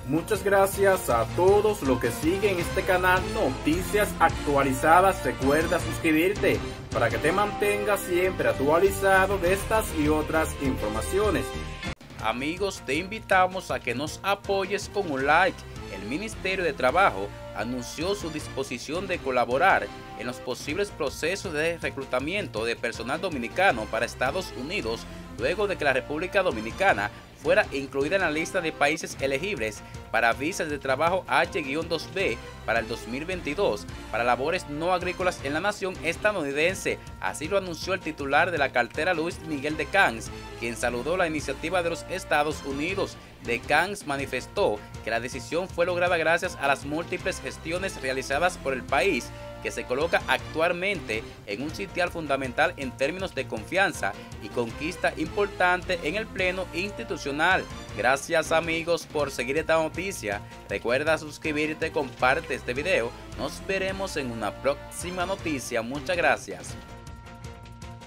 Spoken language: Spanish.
Muchas gracias a todos los que siguen este canal Noticias Actualizadas. Recuerda suscribirte para que te mantengas siempre actualizado de estas y otras informaciones. Amigos, te invitamos a que nos apoyes con un like. El Ministerio de Trabajo anunció su disposición de colaborar en los posibles procesos de reclutamiento de personal dominicano para Estados Unidos luego de que la República Dominicana fuera incluida en la lista de países elegibles para visas de trabajo H-2B para el 2022 para labores no agrícolas en la nación estadounidense. Así lo anunció el titular de la cartera, Luis Miguel de Camps, quien saludó la iniciativa de los Estados Unidos. De Camps manifestó que la decisión fue lograda gracias a las múltiples gestiones realizadas por el país, que se coloca actualmente en un sitial fundamental en términos de confianza y conquista importante en el plano institucional. Gracias amigos por seguir esta noticia. Recuerda suscribirte, comparte este video. Nos veremos en una próxima noticia. Muchas gracias.